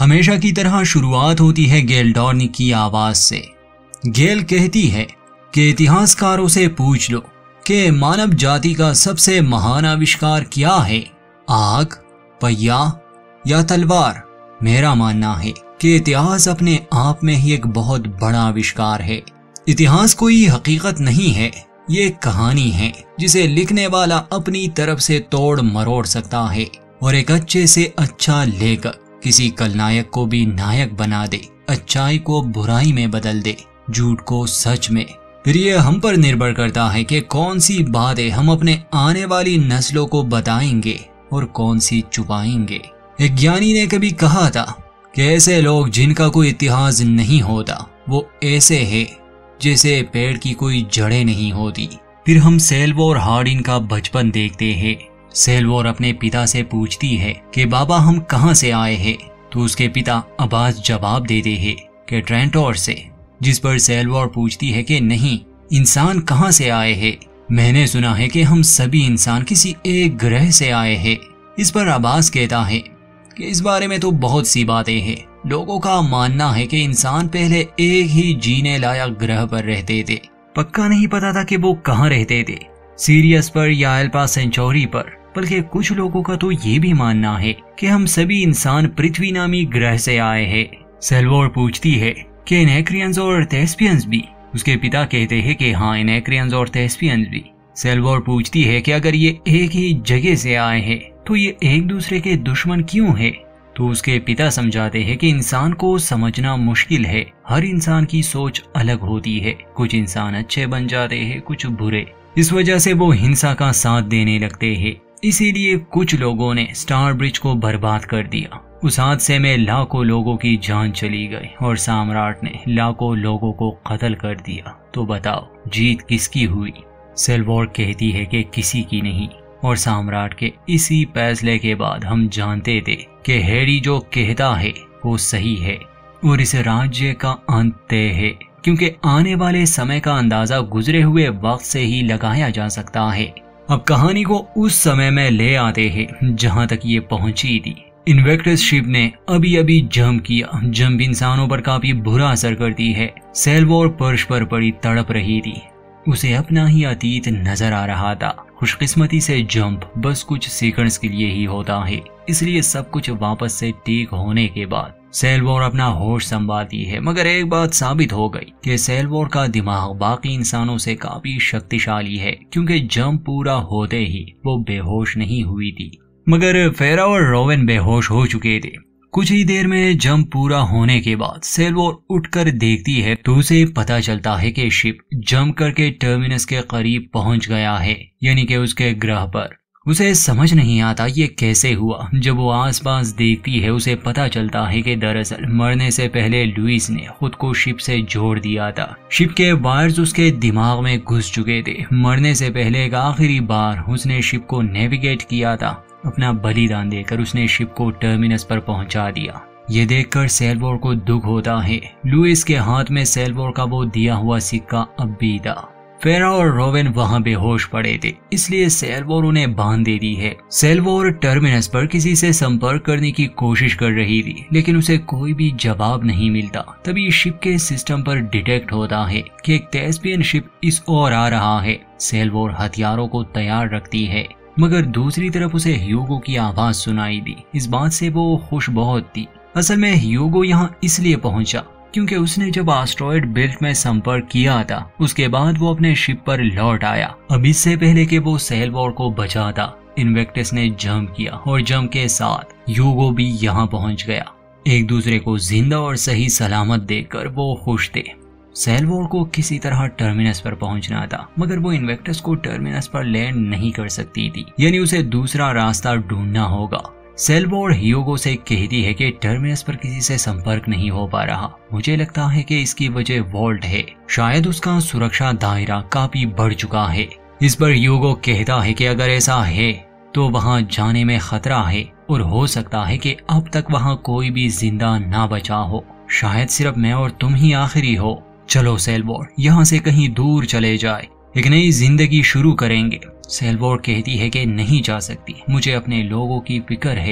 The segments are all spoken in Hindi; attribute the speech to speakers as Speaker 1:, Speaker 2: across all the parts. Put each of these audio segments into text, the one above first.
Speaker 1: हमेशा की तरह शुरुआत होती है गेल डॉर्नी की आवाज से। गेल कहती है कि इतिहासकारों से पूछ लो कि मानव जाति का सबसे महान आविष्कार क्या है, आग, पहिया या तलवार। मेरा मानना है कि इतिहास अपने आप में ही एक बहुत बड़ा आविष्कार है। इतिहास कोई हकीकत नहीं है, ये एक कहानी है जिसे लिखने वाला अपनी तरफ से तोड़ मरोड़ सकता है और एक अच्छे से अच्छा लेखक किसी कलनायक को भी नायक बना दे, अच्छाई को बुराई में बदल दे, झूठ को सच में। फिर ये हम पर निर्भर करता है कि कौन सी बातें हम अपने आने वाली नस्लों को बताएंगे और कौन सी छुपाएंगे। एक ज्ञानी ने कभी कहा था कि ऐसे लोग जिनका कोई इतिहास नहीं होता वो ऐसे है जैसे पेड़ की कोई जड़ें नहीं होती। फिर हम सेल्वोर हार्डिन का बचपन देखते हैं। सेल्वोर अपने पिता से पूछती है कि बाबा हम कहाँ से आए हैं, तो उसके पिता अब्बास जवाब देते हैं कि ट्रेंटोर से। जिस पर सेल्वोर पूछती है कि नहीं, इंसान कहाँ से आए हैं? मैंने सुना है कि हम सभी इंसान किसी एक ग्रह से आए हैं। इस पर अब्बास कहता है कि इस बारे में तो बहुत सी बातें हैं। लोगों का मानना है कि इंसान पहले एक ही जीने लायक ग्रह पर रहते थे। पक्का नहीं पता था कि वो कहाँ रहते थे, सीरियस पर या अल्फा सेंचुरी पर। बल्कि कुछ लोगों का तो ये भी मानना है कि हम सभी इंसान पृथ्वी नामी ग्रह से आए हैं। सेल्वोर पूछती है कि इनएक्रियंस और थेस्पियंस भी? उसके पिता कहते हैं कि हाँ, इनएक्रियंस और थेस्पियंस भी। सेल्वोर पूछती है कि अगर ये एक ही जगह से आए हैं तो ये एक दूसरे के दुश्मन क्यों है? तो उसके पिता समझाते हैं कि इंसान को समझना मुश्किल है। हर इंसान की सोच अलग होती है। कुछ इंसान अच्छे बन जाते हैं, कुछ बुरे। इस वजह से वो हिंसा का साथ देने लगते हैं। इसीलिए कुछ लोगों ने स्टार ब्रिज को बर्बाद कर दिया। उस हादसे में लाखों लोगों की जान चली गई और सम्राट ने लाखों लोगों को कत्ल कर दिया। तो बताओ जीत किसकी हुई? सेल्वोर कहती है कि किसी की नहीं। और सम्राट के इसी फैसले के बाद हम जानते थे कि हैरी जो कहता है वो सही है और इस राज्य का अंत तय है, क्योंकि आने वाले समय का अंदाजा गुजरे हुए वक्त से ही लगाया जा सकता है। अब कहानी को उस समय में ले आते हैं जहां तक ये पहुंची थी। इन्वेक्टस शिप ने अभी अभी जंप किया। जंप इंसानों पर काफी बुरा असर करती है। सेल्वोर फर्श पर पड़ी तड़प रही थी। उसे अपना ही अतीत नजर आ रहा था। खुशकिस्मती से जंप बस कुछ सेकंड्स के लिए ही होता है, इसलिए सब कुछ वापस से ठीक होने के बाद सेल्वोर अपना होश संभालती है। मगर एक बात साबित हो गई कि सेल्वोर का दिमाग बाकी इंसानों से काफी शक्तिशाली है, क्योंकि जंप पूरा होते ही वो बेहोश नहीं हुई थी। मगर फेरा और रोवेन बेहोश हो चुके थे। कुछ ही देर में जंप पूरा होने के बाद सेल्वोर उठकर देखती है तो उसे पता चलता है कि शिप जंप करके टर्मिनस के करीब पहुंच गया है, यानी कि उसके ग्रह पर। उसे समझ नहीं आता ये कैसे हुआ। जब वो आसपास देखती है उसे पता चलता है कि दरअसल मरने से पहले लुइस ने खुद को शिप से जोड़ दिया था। शिप के वायर्स उसके दिमाग में घुस चुके थे। मरने से पहले एक आखिरी बार उसने शिप को नेविगेट किया था। अपना बलिदान देकर उसने शिप को टर्मिनस पर पहुंचा दिया। ये देखकर सेल्वोर को दुख होता है। लुइस के हाथ में सेल्वोर का वो दिया हुआ सिक्का अब भी था। फेरा और रोवेन वहां बेहोश पड़े थे, इसलिए सेल्वोर उन्हें बांध देती है। सेल्वोर टर्मिनस पर किसी से संपर्क करने की कोशिश कर रही थी, लेकिन उसे कोई भी जवाब नहीं मिलता। तभी शिप के सिस्टम पर डिटेक्ट होता है कि एक थेस्पियन शिप इस ओर आ रहा है। सेल्वोर हथियारों को तैयार रखती है, मगर दूसरी तरफ उसे ह्यूगो की आवाज सुनाई दी। इस बात से वो खुश बहुत थी। असल में ह्यूगो यहाँ इसलिए पहुंचा क्योंकि उसने जब एस्टेरॉयड बेल्ट में संपर्क किया था उसके बाद वो अपने शिप पर लौट आया। अब इससे पहले कि वो सेल्वोर को बचाता, इन्वेक्टस ने जंप किया और जंप के साथ ह्यूगो भी यहाँ पहुंच गया। एक दूसरे को जिंदा और सही सलामत देखकर वो खुश थे। सेल्वोर को किसी तरह टर्मिनस पर पहुंचना था, मगर वो इन्वेक्टस को टर्मिनस पर लैंड नहीं कर सकती थी, यानी उसे दूसरा रास्ता ढूंढना होगा। सेल्वोर ह्यूगो से कहती है कि टर्मिनस पर किसी से संपर्क नहीं हो पा रहा। मुझे लगता है कि इसकी वजह वॉल्ट है। शायद उसका सुरक्षा दायरा काफी बढ़ चुका है। इस पर ह्यूगो कहता है कि अगर ऐसा है तो वहां जाने में खतरा है और हो सकता है कि अब तक वहां कोई भी जिंदा ना बचा हो। शायद सिर्फ मैं और तुम ही आखिरी हो। चलो सेल्वोर, यहाँ से कहीं दूर चले जाए, एक नई जिंदगी शुरू करेंगे। सेल्वोर कहती है कि नहीं जा सकती, मुझे अपने लोगों की फिक्र है।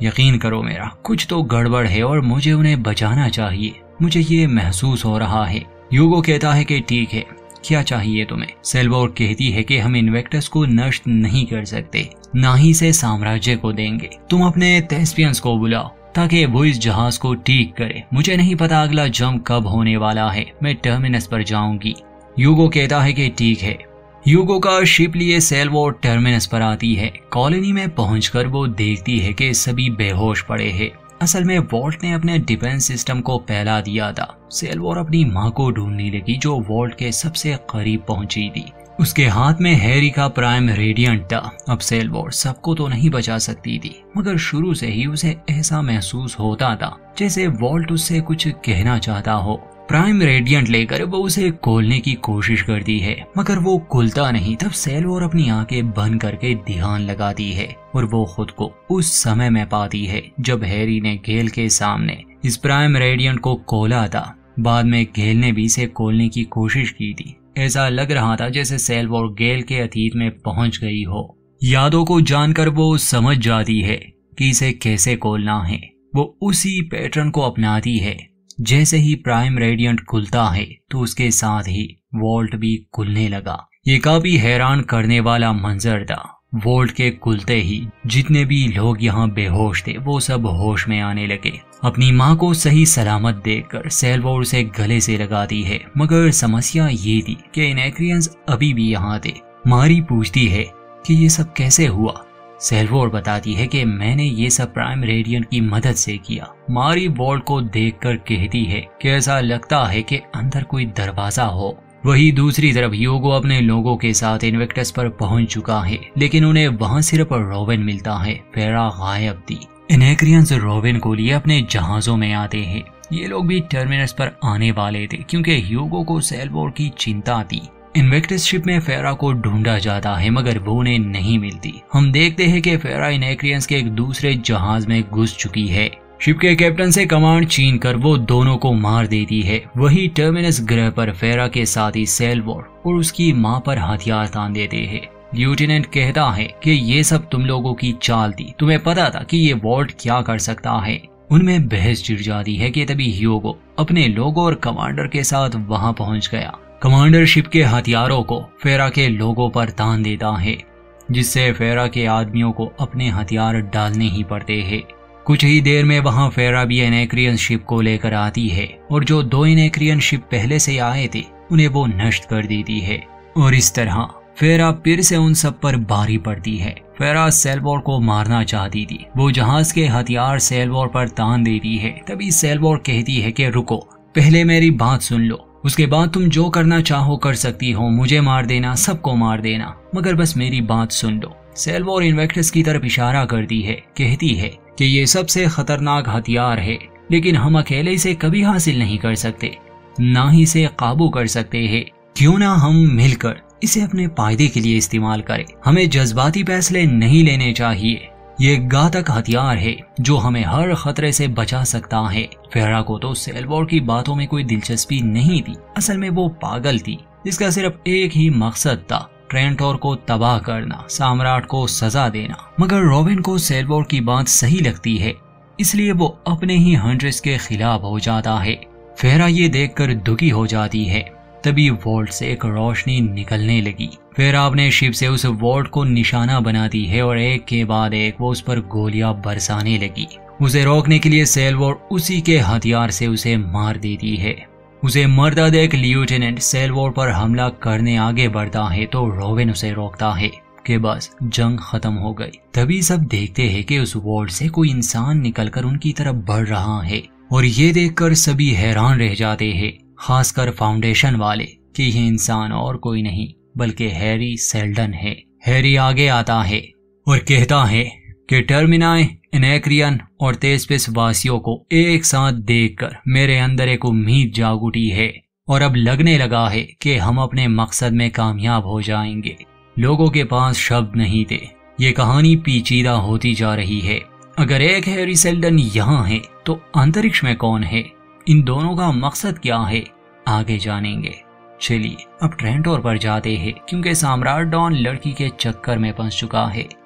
Speaker 1: यकीन करो मेरा, कुछ तो गड़बड़ है और मुझे उन्हें बचाना चाहिए। मुझे ये महसूस हो रहा है। ह्यूगो कहता है कि ठीक है, क्या चाहिए तुम्हें? सेल्वोर कहती है कि हम इन्वेक्टस को नष्ट नहीं कर सकते, ना ही से साम्राज्य को देंगे। तुम अपने थेस्पियंस को बुलाओ ताकि वो इस जहाज को ठीक करे। मुझे नहीं पता अगला जंप कब होने वाला है, मैं टर्मिनस पर जाऊंगी। ह्यूगो कहता है कि ठीक है। ह्यूगो का शिप लिए सेल्वोर टर्मिनस पर आती है। कॉलोनी में पहुंचकर वो देखती है कि सभी बेहोश पड़े हैं। असल में वॉल्ट ने अपने डिफेंस सिस्टम को फैला दिया था। सेल्वोर अपनी माँ को ढूंढने लगी जो वॉल्ट के सबसे करीब पहुंची थी। उसके हाथ में हैरी का प्राइम रेडिएंट था। अब सेल्वोर सबको तो नहीं बचा सकती थी, मगर शुरू से ही उसे ऐसा महसूस होता था जैसे वॉल्ट उससे कुछ कहना चाहता हो। प्राइम रेडिएंट लेकर वो उसे खोलने की कोशिश करती है, मगर वो खुलता नहीं। तब सेल्वोर अपनी आंखें बंद करके ध्यान लगाती है और वो खुद को उस समय में पाती है जब हैरी ने गेल के सामने इस प्राइम रेडिएंट को खोला था। बाद में गेल ने भी इसे खोलने की कोशिश की थी। ऐसा लग रहा था जैसे सेल्वोर गेल के अतीत में पहुंच गई हो। यादों को जानकर वो समझ जाती है कि इसे कैसे खोलना है। वो उसी पैटर्न को अपनाती है। जैसे ही प्राइम रेडिएंट खुलता है तो उसके साथ ही वॉल्ट भी खुलने लगा। ये काफी हैरान करने वाला मंजर था। वॉल्ट के खुलते ही जितने भी लोग यहाँ बेहोश थे वो सब होश में आने लगे। अपनी माँ को सही सलामत देखकर सेल्वोर उसे गले से लगाती है, मगर समस्या ये थी कि इनेक्रियंस अभी भी यहाँ थे। मारी पूछती है कि ये सब कैसे हुआ। सेल्वोर बताती है कि मैंने ये सब प्राइम रेडिएंट की मदद से किया। मारी वॉल्ट को देखकर कहती है कि ऐसा लगता है कि अंदर कोई दरवाजा हो। वही दूसरी तरफ ह्यूगो अपने लोगों के साथ इन्वेक्टस पर पहुंच चुका है, लेकिन उन्हें वहां सिर्फ रोवेन मिलता है। फेरा गायब थी। इनेक्रियंस रोवेन को लिए अपने जहाजों में आते हैं। ये लोग भी टर्मिनस पर आने वाले थे क्योंकि ह्यूगो को सेल्वोर की चिंता थी। इन्वेक्टस शिप में फेरा को ढूंढा जाता है, मगर वो उन्हें नहीं मिलती। हम देखते हैं कि फेरा इनेक्रियंस के एक दूसरे जहाज में घुस चुकी है। शिप के कैप्टन से कमांड छीन कर वो दोनों को मार देती है। वही टर्मिनस ग्रह पर फेरा के साथ ही सेल्वोर और उसकी माँ पर हथियार तान देते हैं। लेफ्टिनेंट कहता है कि ये सब तुम लोगों की चाल थी, तुम्हें पता था कि ये वॉल्ट क्या कर सकता है। उनमें बहस छिड़ जाती है कि तभी ह्यूगो अपने लोगों और कमांडर के साथ वहां पहुंच गया। कमांडर शिप के हथियारों को फेरा के लोगों पर तान देता है, जिससे फेरा के आदमियों को अपने हथियार डालने ही पड़ते हैं। कुछ ही देर में वहां फेरा भी इनेक्रियन शिप को लेकर आती है और जो 2 इनेक्रियन शिप पहले से आए थे उन्हें वो नष्ट कर देती है। और इस तरह फेरा फिर से उन सब पर भारी पड़ती है। फेरा सेल्वोर को मारना चाहती थी। वो जहाज के हथियार सेल्वोर पर तान देती है। तभी सेल्वोर कहती है कि रुको, पहले मेरी बात सुन लो, उसके बाद तुम जो करना चाहो कर सकती हो। मुझे मार देना, सबको मार देना, मगर बस मेरी बात सुन लो। सेल्वोर इन्वेक्टस की तरफ इशारा करती है, कहती है कि ये सबसे खतरनाक हथियार है, लेकिन हम अकेले इसे कभी हासिल नहीं कर सकते, ना ही इसे काबू कर सकते हैं। क्यों ना हम मिलकर इसे अपने फायदे के लिए इस्तेमाल करें। हमें जज्बाती फैसले नहीं लेने चाहिए। ये घातक हथियार है जो हमें हर खतरे से बचा सकता है। फेरा को तो सेल्वोर की बातों में कोई दिलचस्पी नहीं थी। असल में वो पागल थी जिसका सिर्फ एक ही मकसद था, ट्रेंटोर को तबाह करना, सम्राट को सजा देना। मगर रोवेन को सेल्वोर की बात सही लगती है, इसलिए वो अपने ही हंड्रेड्स के खिलाफ हो जाता है। फेरा ये देखकर दुखी हो जाती है। तभी वॉल्ट से एक रोशनी निकलने लगी। फेरा अपने शिप से उस वॉल्ट को निशाना बनाती है और एक के बाद एक वो उस पर गोलियां बरसाने लगी। उसे रोकने के लिए सेल्वोर उसी के हथियार से उसे मार देती है। उसे मरता देख लेफ्टिनेंट सेल्वोर पर हमला करने आगे बढ़ता है तो रोवेन उसे रोकता है कि बस जंग खत्म हो गई। तभी सब देखते हैं कि उस वॉल्ट से कोई इंसान निकलकर उनकी तरफ बढ़ रहा है और ये देखकर सभी हैरान रह जाते हैं, खासकर फाउंडेशन वाले, कि यह इंसान और कोई नहीं बल्कि हैरी सेल्डन है। हैरी आगे आता है और कहता है कि टर्मिनाई, इनेक्रियन और तेस्पिस वासियों को एक साथ देखकर मेरे अंदर एक उम्मीद जाग उठी है और अब लगने लगा है कि हम अपने मकसद में कामयाब हो जाएंगे। लोगों के पास शब्द नहीं थे। ये कहानी पेचीदा होती जा रही है। अगर एक हैरी सेल्डन यहाँ है तो अंतरिक्ष में कौन है? इन दोनों का मकसद क्या है? आगे जानेंगे। चलिए अब ट्रेंटोर पर जाते हैं क्योंकि सम्राट डॉन लड़की के चक्कर में फंस चुका है।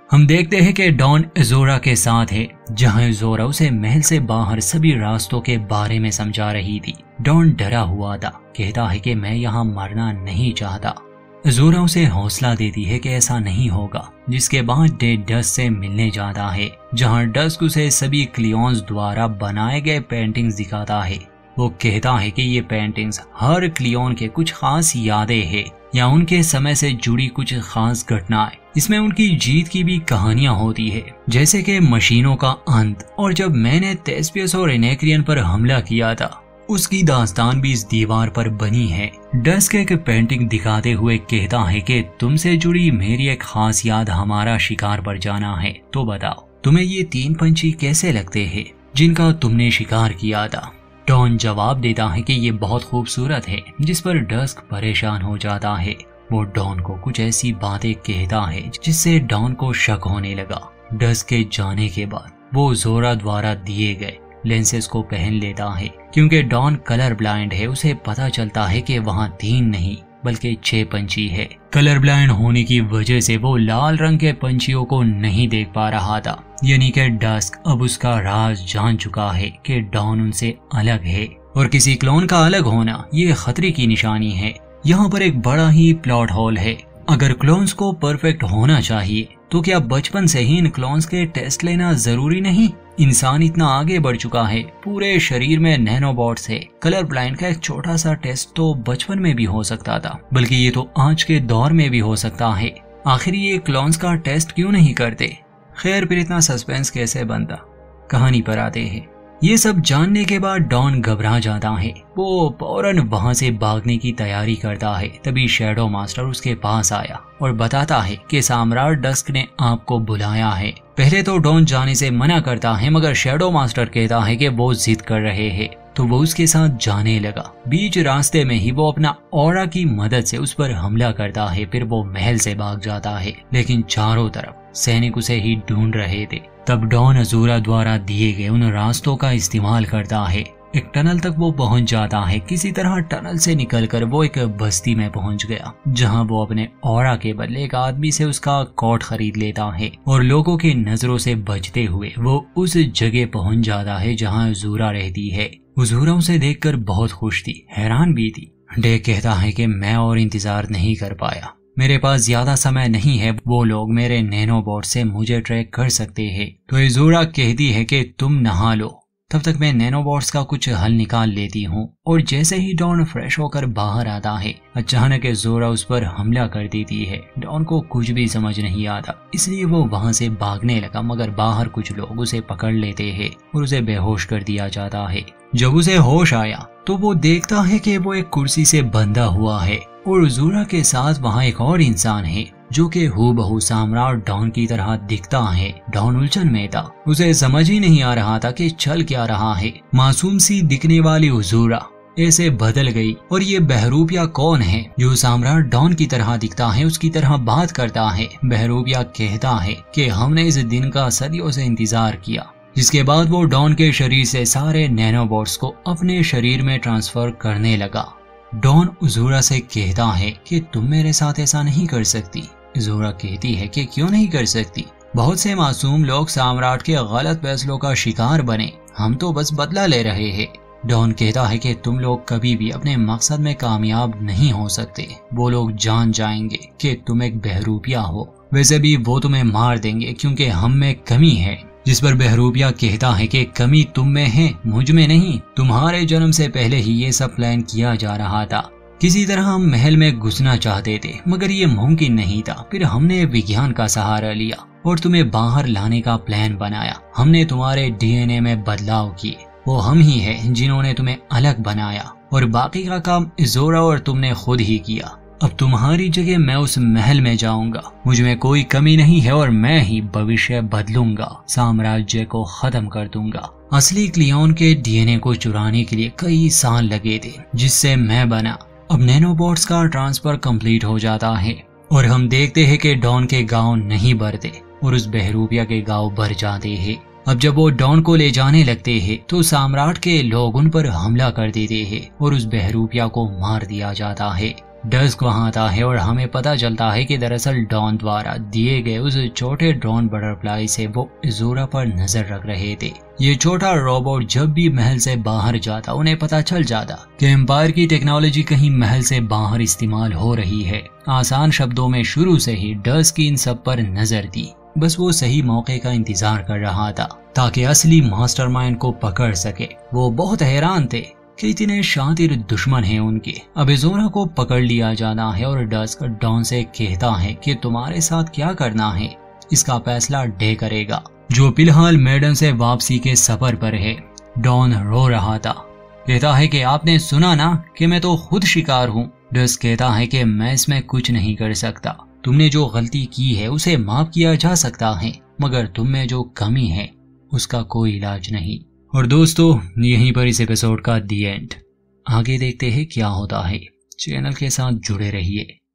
Speaker 1: हम देखते हैं कि डॉन अज़ोरा के साथ है, जहां अज़ोरा उसे महल से बाहर सभी रास्तों के बारे में समझा रही थी। डॉन डरा हुआ था, कहता है कि मैं यहाँ मरना नहीं चाहता। अज़ोरा उसे हौसला देती है कि ऐसा नहीं होगा, जिसके बाद डे डस्क से मिलने जाता है, जहां डस्क उसे सभी क्लियोन्स द्वारा बनाए गए पेंटिंग्स दिखाता है। वो कहता है कि ये पेंटिंग्स हर क्लियोन के कुछ खास यादें हैं या उनके समय से जुड़ी कुछ खास घटनाएं। इसमें उनकी जीत की भी कहानियां होती है, जैसे कि मशीनों का अंत और जब मैंने थेस्पियस और इनेक्रियन पर हमला किया था, उसकी दास्तान भी इस दीवार पर बनी है। डस्क एक पेंटिंग दिखाते हुए कहता है कि तुमसे जुड़ी मेरी एक खास याद हमारा शिकार पर जाना है। तो बताओ, तुम्हें ये 3 पंछी कैसे लगते हैं जिनका तुमने शिकार किया था? डॉन जवाब देता है कि ये बहुत खूबसूरत है, जिस पर डस्क परेशान हो जाता है। वो डॉन को कुछ ऐसी बातें कहता है जिससे डॉन को शक होने लगा। डस्क के जाने के बाद वो ज़ोरा द्वारा दिए गए लेंसेज को पहन लेता है। क्योंकि डॉन कलर ब्लाइंड है, उसे पता चलता है कि वहाँ 3 नहीं बल्कि 6 पंछी है। कलर ब्लाइंड होने की वजह से वो लाल रंग के पंछियों को नहीं देख पा रहा था, यानी कि डस्क अब उसका राज जान चुका है कि डॉन उनसे अलग है और किसी क्लोन का अलग होना ये खतरे की निशानी है। यहाँ पर एक बड़ा ही प्लॉट होल है। अगर क्लोन्स को परफेक्ट होना चाहिए तो क्या बचपन से ही इन क्लोन्स के टेस्ट लेना जरूरी नहीं? इंसान इतना आगे बढ़ चुका है, पूरे शरीर में नैनोबॉट्स है। कलर ब्लाइंड का एक छोटा सा टेस्ट तो बचपन में भी हो सकता था, बल्कि ये तो आज के दौर में भी हो सकता है। आखिर ये क्लोन्स का टेस्ट क्यों नहीं करते? खैर, फिर इतना सस्पेंस कैसे बनता? कहानी पर आते हैं। ये सब जानने के बाद डॉन घबरा जाता है। वो फौरन वहां से भागने की तैयारी करता है। तभी शैडो मास्टर उसके पास आया और बताता है कि सम्राट डस्क ने आपको बुलाया है। पहले तो डॉन जाने से मना करता है, मगर शैडो मास्टर कहता है कि वो जिद कर रहे हैं, तो वो उसके साथ जाने लगा। बीच रास्ते में ही वो अपना ऑरा की मदद से उस पर हमला करता है। फिर वो महल से भाग जाता है, लेकिन चारों तरफ सैनिक उसे ही ढूंढ रहे थे। तब डॉन अज़ोरा द्वारा दिए गए उन रास्तों का इस्तेमाल करता है। एक टनल तक वो पहुंच जाता है। किसी तरह टनल से निकलकर वो एक बस्ती में पहुंच गया, जहां वो अपने ऑरा के बदले एक आदमी से उसका कोट खरीद लेता है और लोगों की नजरों से बचते हुए वो उस जगह पहुंच जाता है जहां अज़ोरा रहती है। अज़ोरा उसे देखकर बहुत खुश थी, हैरान भी थी। डे कहता है कि मैं और इंतजार नहीं कर पाया, मेरे पास ज्यादा समय नहीं है। वो लोग मेरे नैनोबॉट से मुझे ट्रैक कर सकते हैं। तो अज़ोरा कहती है कि तुम नहा लो, तब तक मैं नैनोबॉट्स का कुछ हल निकाल लेती हूँ। और जैसे ही डॉन फ्रेश होकर बाहर आता है, अचानक अज़ोरा उस पर हमला कर देती है। डॉन को कुछ भी समझ नहीं आता, इसलिए वो वहाँ से भागने लगा, मगर बाहर कुछ लोग उसे पकड़ लेते हैं और उसे बेहोश कर दिया जाता है। जब उसे होश आया तो वो देखता है कि वो एक कुर्सी से बंधा हुआ है और अज़ोरा के साथ वहाँ एक और इंसान है जो कि हूबहू सम्राट डॉन की तरह दिखता है। डॉन उलझन में था, उसे समझ ही नहीं आ रहा था कि चल क्या रहा है। मासूम सी दिखने वाली अज़ोरा ऐसे बदल गई, और ये बहरूपिया कौन है जो सम्राट डॉन की तरह दिखता है, उसकी तरह बात करता है। बहरूपिया कहता है कि हमने इस दिन का सदियों से इंतजार किया। जिसके बाद वो डॉन के शरीर से सारे नैनोबॉट्स को अपने शरीर में ट्रांसफर करने लगा। डॉन अज़ोरा से कहता है कि तुम मेरे साथ ऐसा नहीं कर सकती। अज़ोरा कहती है कि क्यों नहीं कर सकती? बहुत से मासूम लोग सम्राट के गलत फैसलों का शिकार बने, हम तो बस बदला ले रहे हैं। डॉन कहता है कि तुम लोग कभी भी अपने मकसद में कामयाब नहीं हो सकते। वो लोग जान जाएंगे कि तुम एक बहरूपिया हो। वैसे भी वो तुम्हें मार देंगे क्योंकि हम में कमी है। जिस पर बहरूपिया कहता है कि कमी तुम में है, मुझ में नहीं। तुम्हारे जन्म से पहले ही ये सब प्लान किया जा रहा था। किसी तरह हम महल में घुसना चाहते थे, मगर ये मुमकिन नहीं था। फिर हमने विज्ञान का सहारा लिया और तुम्हें बाहर लाने का प्लान बनाया। हमने तुम्हारे डीएनए में बदलाव किए। वो हम ही है जिन्होंने तुम्हें अलग बनाया, और बाकी का काम अज़ोरा और तुमने खुद ही किया। अब तुम्हारी जगह मैं उस महल में जाऊंगा। मुझ में कोई कमी नहीं है और मैं ही भविष्य बदलूंगा, साम्राज्य को खत्म कर दूंगा। असली क्लियोन के डीएनए को चुराने के लिए कई साल लगे थे, जिससे मैं बना। अब नैनोबॉट्स का ट्रांसफर कंप्लीट हो जाता है और हम देखते हैं कि डॉन के गांव नहीं भरते और उस बहरूपिया के गांव भर जाते हैं। अब जब वो डॉन को ले जाने लगते हैं तो सम्राट के लोग उन पर हमला कर देते हैं और उस बहरूपिया को मार दिया जाता है। डस्क वहां आता है और हमें पता चलता है कि दरअसल डॉन द्वारा दिए गए उस छोटे ड्रोन बटरफ्लाई से वो इज़ोरा पर नजर रख रहे थे। ये छोटा रोबोट जब भी महल से बाहर जाता उन्हें पता चल जाता कि एम्पायर की टेक्नोलॉजी कहीं महल से बाहर इस्तेमाल हो रही है। आसान शब्दों में शुरू से ही डस्क की इन सब पर नजर थी, बस वो सही मौके का इंतजार कर रहा था ताकि असली मास्टरमाइंड को पकड़ सके। वो बहुत हैरान थे कि इतने शातिर दुश्मन हैं उनके। अब इज़ोरा को पकड़ लिया जाना है और डस्क डॉन से कहता है कि तुम्हारे साथ क्या करना है इसका फैसला डे करेगा, जो फिलहाल मेडन से वापसी के सफर पर है। डॉन रो रहा था, कहता है कि आपने सुना ना कि मैं तो खुद शिकार हूँ। डस्क कहता है कि मैं इसमें कुछ नहीं कर सकता, तुमने जो गलती की है उसे माफ किया जा सकता है, मगर तुम में जो कमी है उसका कोई इलाज नहीं। और दोस्तों यहीं पर इस एपिसोड का दी एंड। आगे देखते हैं क्या होता है। चैनल के साथ जुड़े रहिए।